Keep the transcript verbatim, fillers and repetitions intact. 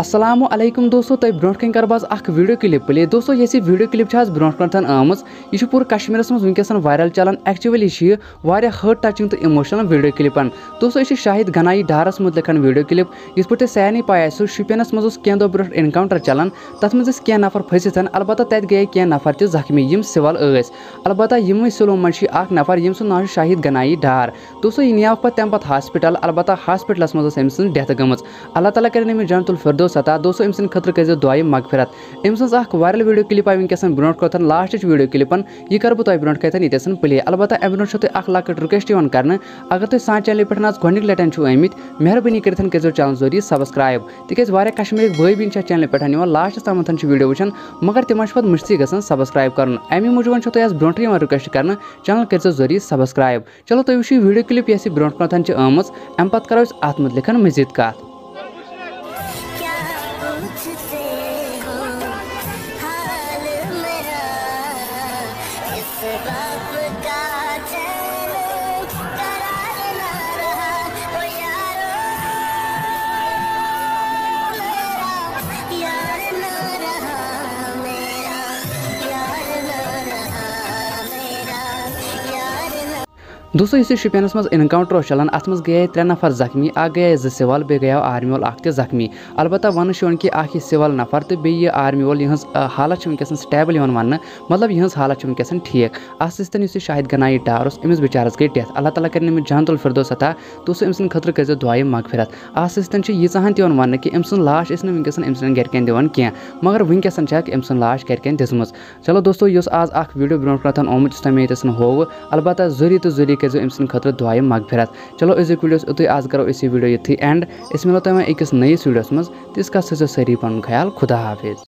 अस्सलामु अलैकुम दोस्तों तय ब्रोट कन कर बस अख वीडियो क्लिप प्ले दोस्तों ये वीडियो क्लिप ब्रोट कन आमज यह पूरे कश्मीरस मज वनकस वायरल चलान एक्चुअली यह हर्ट टचिंग तो इमोशनल वीडियो क्लिपन दोस्तों यह शाहिद गनाई डारस मुतलिक वीडियो क्लिप इस पे सारे पाए शुपियनस मज क्या दो ब्रो इनकाउंटर चलान तथ मज क्या नफर फसित अलबत्ता तत गए क्या नफर त जख्मी यम सिवल अलबत्ता यम सिलो मज नफर यम नाव शाहिद गनाई डार दोस्तों यह नियाव पे तम हॉस्पिटल अलबत्ता हॉस्पिटलस मज अम सज डेथ गम अल्लाह ताला कर अमिस जन्नतुल फिरदौस अता दोस्तों अम सद खतर कर दुआ मगफिरत अम सज वायरल वीडियो क्लिप आई वनकस ब्रो कथन लास्ट वीडियो क्लिपन यह कर बह ब्रो कतन ये प्ले अलबत्ता अम ब्रो तुम लकट रिक्वेस्ट कर अगर तुम सान चैनल पे आज गोनिक लटन आमित मेहरबानी कर चैनल जरिए सब्सक्राइब तिक वारिया कश्मीर भाई बीन चैनल पे लास्ट तम वीडियो वुचान मगर तिम पे मुश्ती गन सब्सक्राइब कर अमी मूजूब तुम ब्रो रिक्वेस्ट कर चैनल कर जरिए सब्सक्राइब चलो तुम वो वीडियो क्लिप ये ब्रो कथन आमज अम पे करो अत मुतलिक मजीद कत दोस्तों इस शुपियनस मज इनकाउंटर चलान अत मज गए त्रे नफर जख्मी अ गए जो सिवल बे गया आर्मी वोल अख जख्मी अलबत्ता वन कि अख सिवल नफर तो बे आर्मी वोल यह हालत वनकस स्टेबल वन मतलब यह हालत वनकस ठीक अत सतन शाहिद गनाई डार अमिस बिचारस गई डेथ अल्लाह ताला कर अमिस जन्नतुल फिरदौस अता दोस्तों अम सद खतर कर दुआ मगफिरत अत सतन यीचाहन तन वन कि अम सद लाश वनकस अम सद गरकन दिवान क्या मगर वनकस अम सद लाश गरकन दिसम चलो दोस्तों इस आज अख वीडियो ब्रो कथन आमुत तमें ये होव अलबत्ता जरिए तो जरिए कर अम सद खतर दुआ मगफिरत चलो अजुक वीडियोस उत आज करो इस वीडियो ये एंड इस मिलो तुम अकिस नयस वीडियोस मज तिस का सारी पन ख्याल खुदा हाफिज।